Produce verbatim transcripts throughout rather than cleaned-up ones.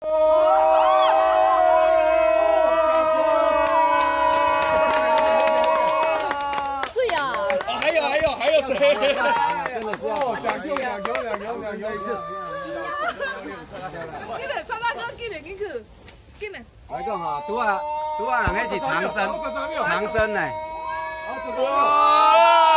对呀。 还有还有还有谁？ 真的是哦，两球两球两球两球。 紧嘞，三大哥紧嘞，紧去，紧嘞。 我讲吼，拄啊拄啊，人迄是长生，长生呢。 哇！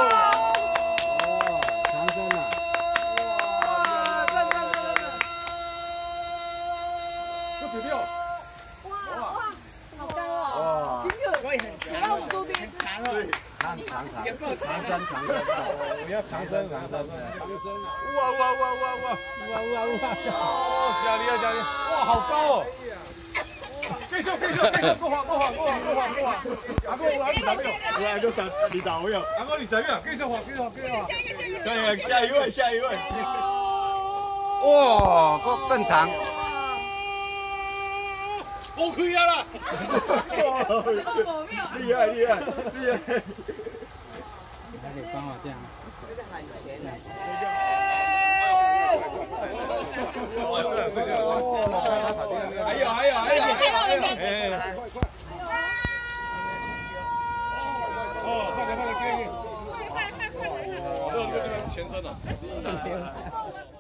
长长长，长生长生， 我要长生长生， 哇哇哇哇哇哇哇哇！哦，加力啊加力！哇，好高哦！继续继续继续，够滑够滑够滑够滑够滑！阿哥我二十秒，我阿哥十二十秒，阿哥二十秒，继续滑继续滑继续滑！加油，下一位下一位！ 哇，够更长！ 我可以了！厉害厉害厉害！ 还得帮我这样。 还有还有还有还有！哎，哦，快点快点，给你！快快快快！这个这个前身了。